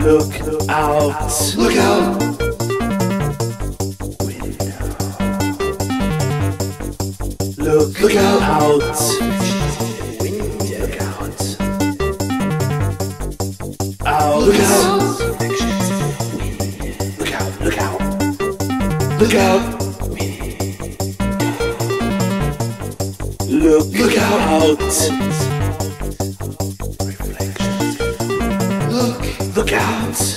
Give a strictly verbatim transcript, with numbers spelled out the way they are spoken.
Look out. Look out. Look, Look out. out. Look out. Out. Look out. Look out. Look out. Look out. Look, Look out. out. Look. Look out.